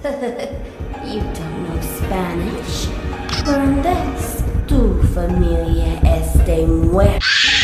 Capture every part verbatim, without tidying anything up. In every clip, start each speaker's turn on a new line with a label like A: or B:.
A: You don't know Spanish? Learn this. Tu familia este muerta.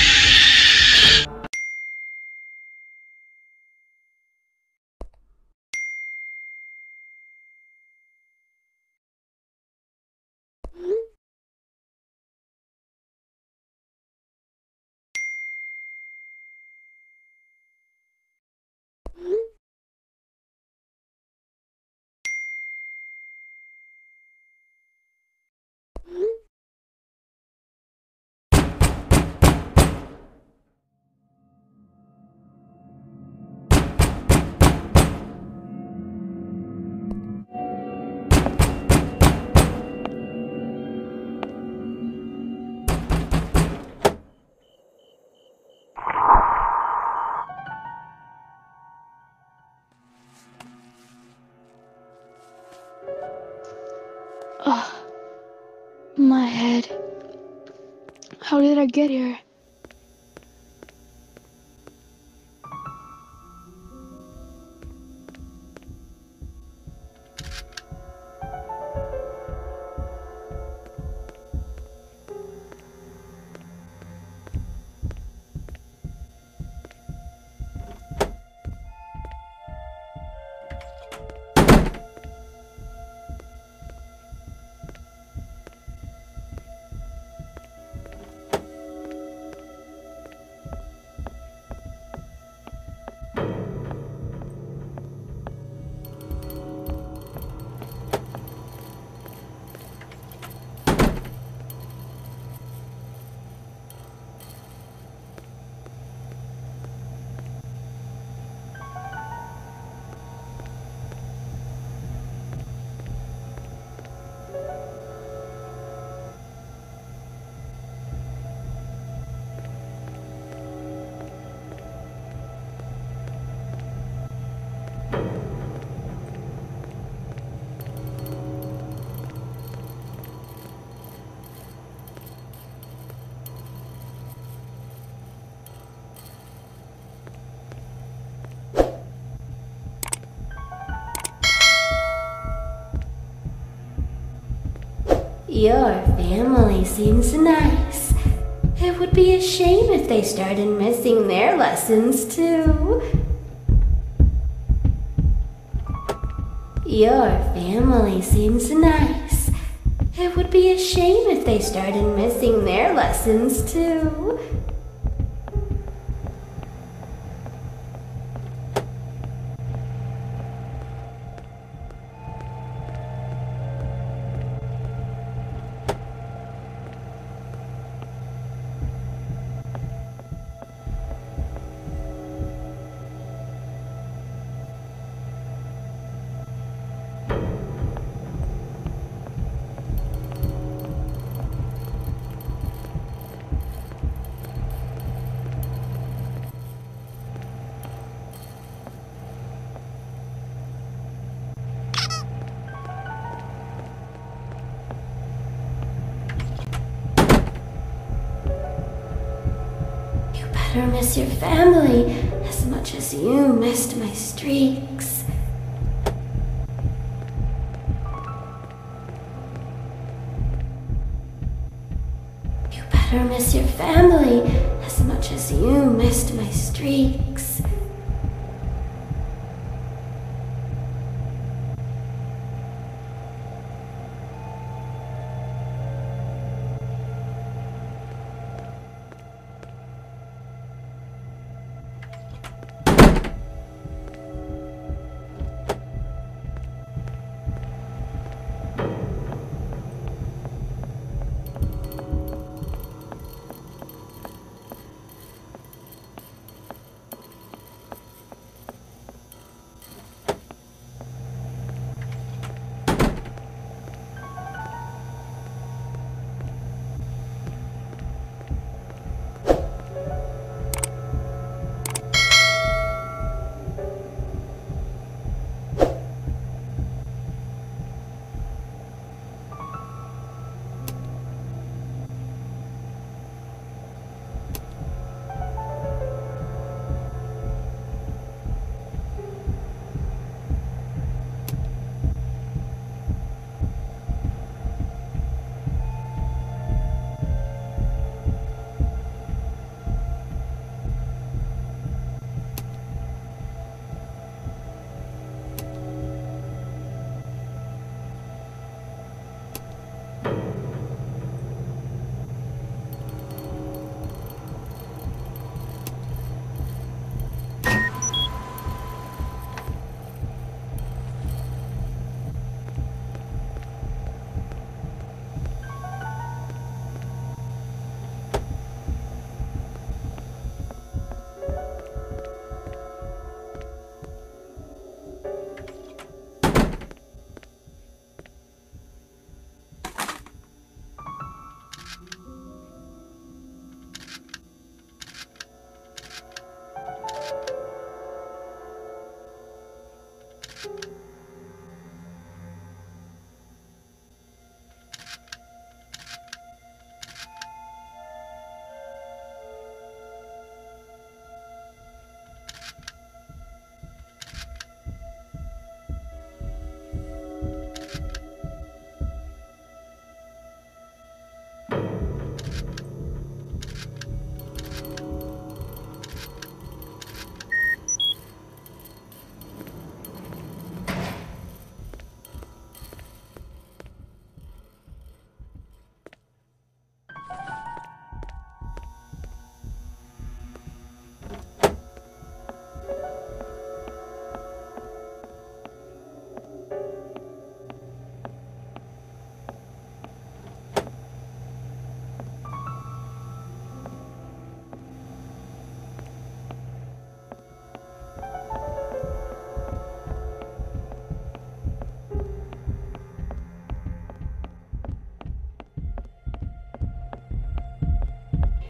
B: Oh, my head. How did I get here?
A: Your family seems nice. It would be a shame if they started missing their lessons too. Your family seems nice. It would be a shame if they started missing their lessons too. Better miss your family as much as you missed my streaks. You better miss your family as much as you missed my streaks.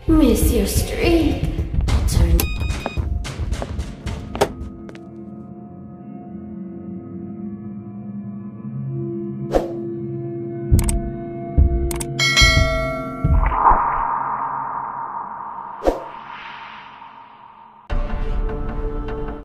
A: miss your streak.